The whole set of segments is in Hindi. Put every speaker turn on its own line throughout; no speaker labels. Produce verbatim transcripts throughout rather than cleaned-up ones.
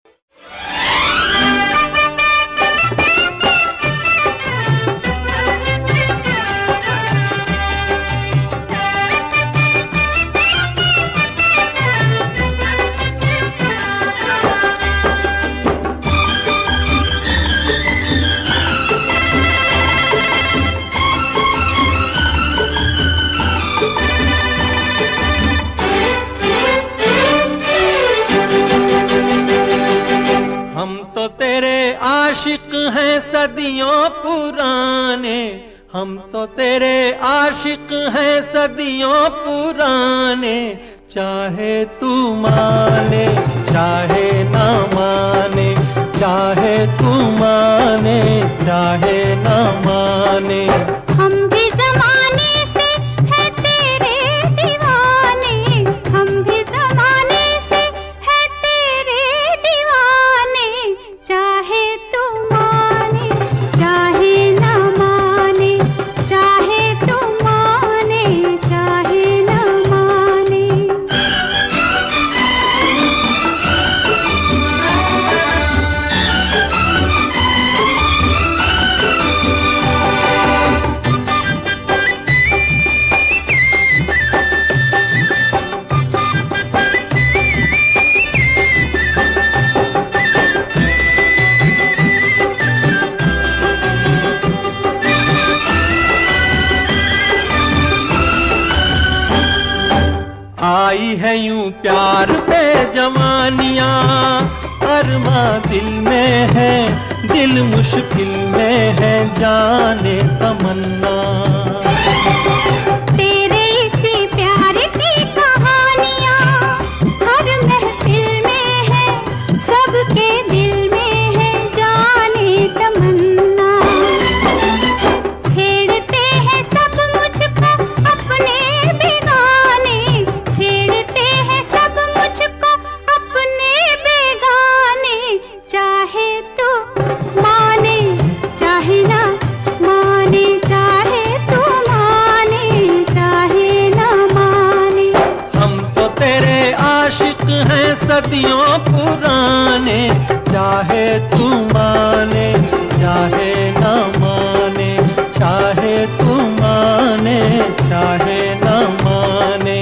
आशिक हैं सदियों पुराने, हम तो तेरे आशिक हैं सदियों पुराने। चाहे तू माने चाहे ना माने, चाहे तू माने चाहे ना माने,
हम भी ज़माने से है तेरे दीवाने, हम भी ज़माने से है तेरे दीवाने। चाहे तू माने चाहे ना माने, चाहे तू माने चाहे ना माने।
आई है यूं प्यार पे जवानियां, अरमा दिल में है, दिल मुश्किल में है, जाने तमन्ना।
तेरे इसी प्यार की कहानियां हर महफिल में है, सबके दिल में है, जाने तमन्ना। छेड़ते हैं सब मुझको अपने बेगाने, छेड़ते हैं सब मुझको अपने बेगाने। चाहे तू माने चाहे ना माने, चाहे तू माने चाहे ना माने।
हम तो तेरे आशिक हैं सदियों पुराने, चाहे तू माने चाहे ना माने, चाहे तू माने चाहे ना माने।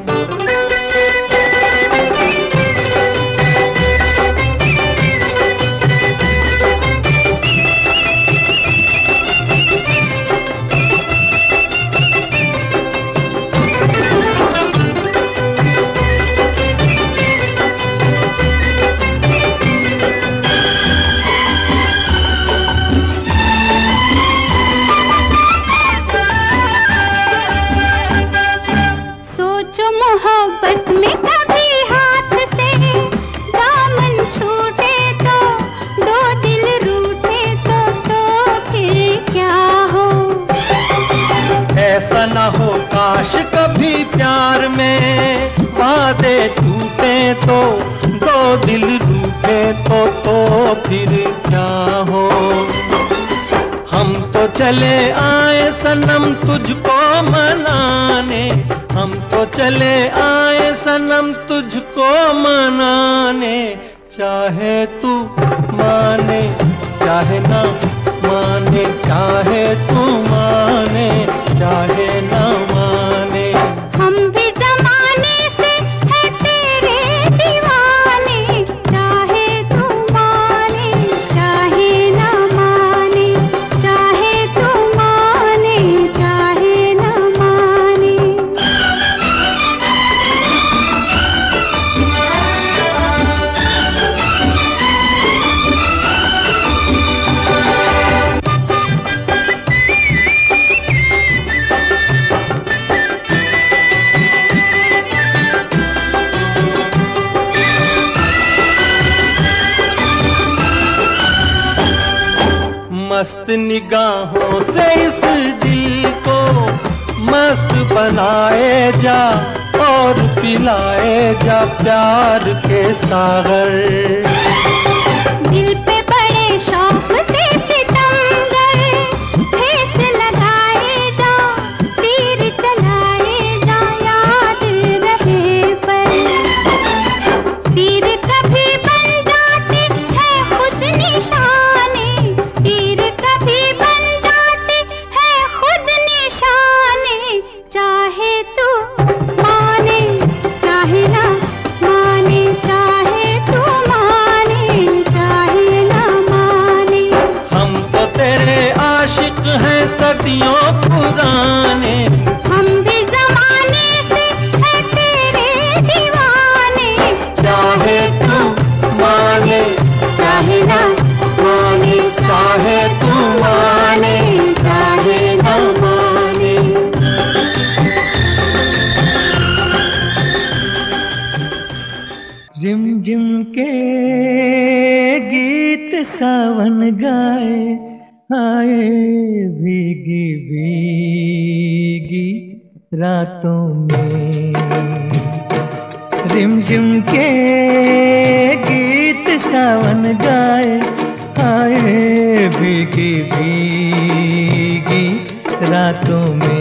सोचो मोहब्बत में कभी हाथ से दामन छूटे तो, दो दिल रूठे तो, तो फिर क्या हो।
ऐसा न हो काश कभी प्यार में वादे टूटे तो, दो दिल रूठे तो, तो फिर क्या हो। हम तो चले आए सनम तुझको मनाने, हम तो चले आए सनम तुझको मनाने। चाहे तू माने चाहे ना माने, चाहे तू माने चाहे ना माने।
हम भी ज़माने से है तेरे दीवाने, चाहे तू माने चाहे ना माने, चाहे तू माने चाहे ना माने।
मस्त निगाहों से इस दिल को मस्त बनाए जा, और पिलाए जा प्यार के सागर।
दिल पे बड़े शौक से सितमगर ठेस लगाए जा, तीर चलाए जा, याद रहे पर। तीर कभी बन जाते
सावन गाए, आए भीगी भीगी रातों में। रिमझिम के गीत सावन गाए, आए भीगी भीगी रातों में।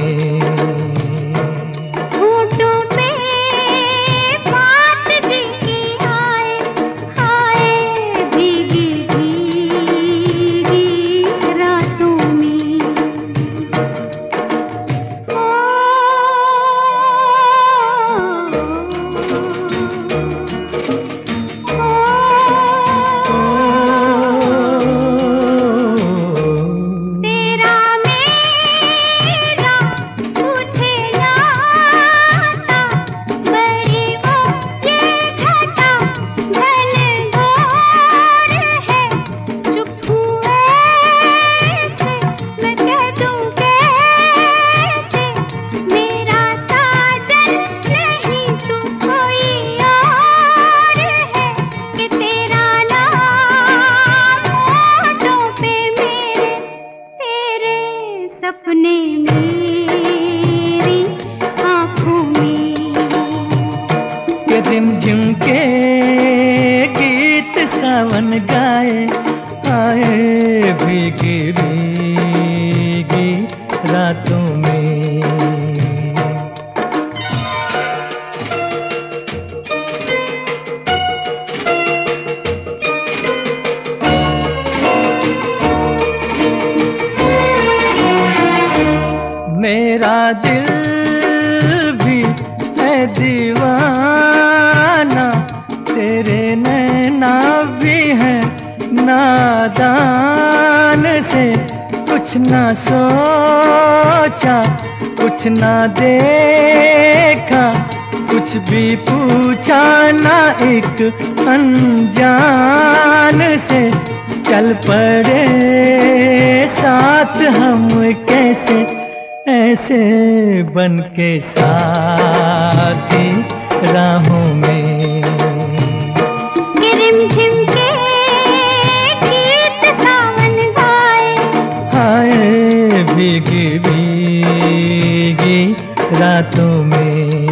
रिमझिम के गीत सावन गाए, आए भीगी भीगी रातों में। मेरा दिल भी है दीवाना, तेरे नैना भी है नादान से। कुछ ना सोचा, कुछ ना देखा, कुछ भी पूछा ना एक अनजान से। चल पड़े साथ हम कैसे, ऐसे बन के साथी राहों में।
रिमझिम के गीत सावन गाए,
आए भीगी भीगी रातों में।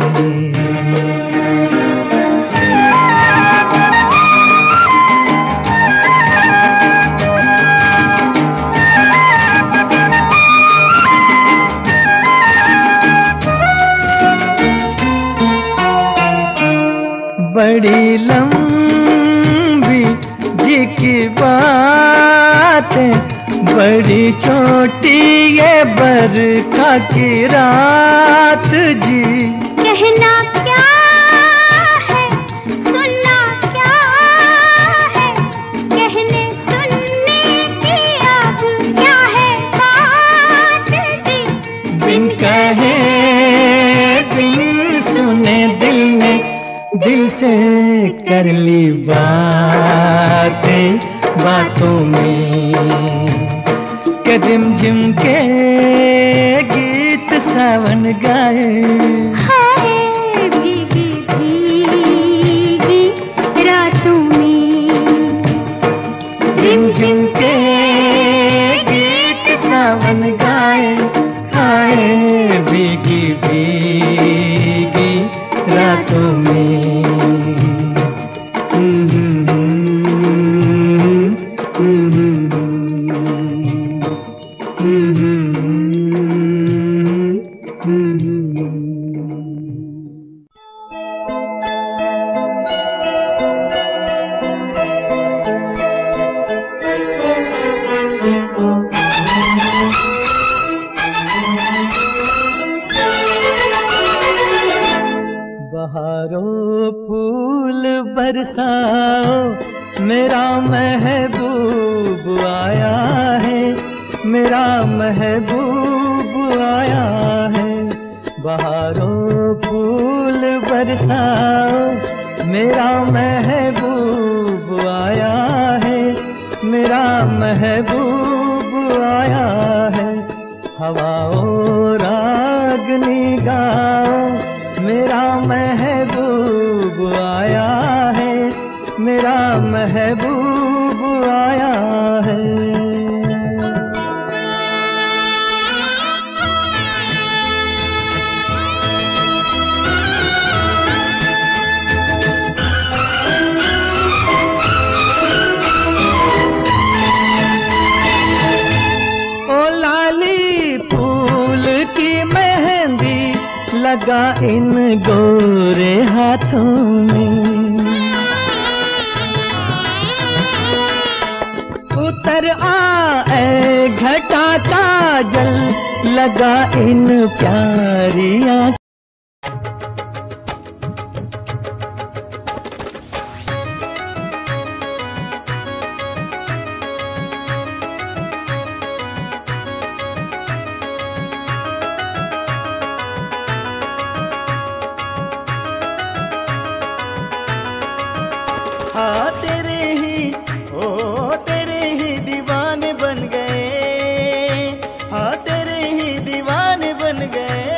बड़ी लंबी जी की बातें, बड़ी छोटी ये बरखा की रात जी।
कहना क्या है, सुनना क्या है, कहने सुनने की अब क्या है बात जी।
बिन कहे बिन सुने दिल ने दिल से कर ली बातें बातों में। के रिमझिम के गीत सावन गाए,
हाय भीगी भीगी रातों में।
रिमझिम के गीत सावन गाए, आए भीगी भीगी रातों में। बहारों फूल बरसाओ, मेरा महबूब आया है, मेरा महबूब आया है। बहारों फूल बरसाओ, मेरा महबूब आया है, मेरा महबूब आया है। हवाओं रागनी गाओ, मेरा महबूब आया है, मेरा महबूब महबूब आया है। लगा इन गोरे हाथों में, उतर आए घटा का जल लगा इन प्यारी आँखों।
हाँ तेरे ही ओ तेरे ही दीवाने बन गए, हाँ तेरे ही दीवाने बन गए।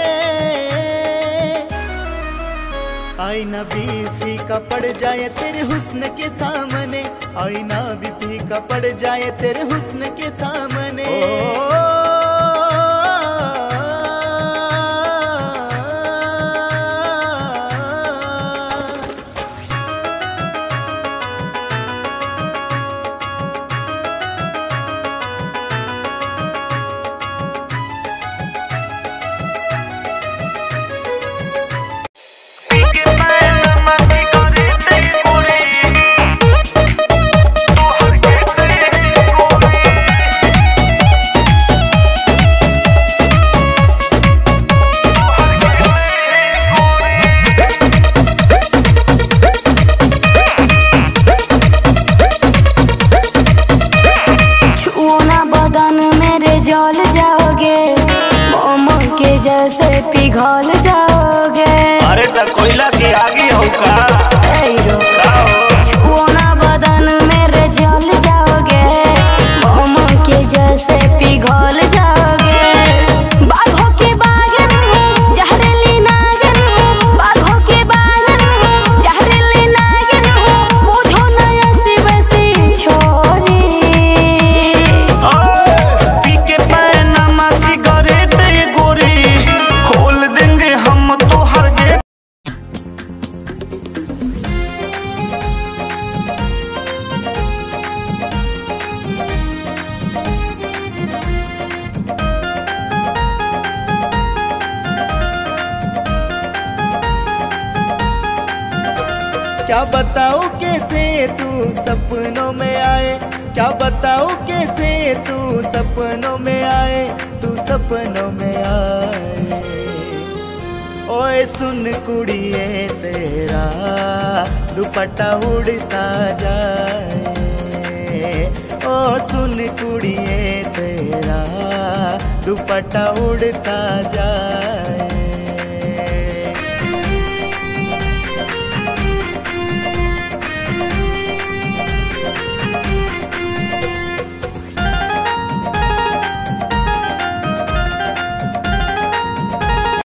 आईना भी फीका पड़ जाए तेरे हुस्न के सामने, आईना भी फीका पड़ जाए तेरे हुस्न के सामने।
जल जाओगे मोमो के जैसे पिघल जाओगे।
अरे तो कोयला की आगी हो का
छुओना बदन मेरे जल जाओगे मोमो के जैसे पिघल जाओगे। बाघों के बागन हूँ जहरीली नागिन हूँ, बाघों के बागन हूँ जहरीली नागिन हूँ, बुझो न ऐसी वैसी छोरी।
क्या बताऊं कैसे तू सपनों में आए, क्या बताऊं कैसे तू सपनों में आए, तू सपनों में आए। ओए सुन कुड़िए तेरा दुपट्टा उड़ता जाए, ओ सुन कुड़िए तेरा दुपट्टा उड़ता जाए।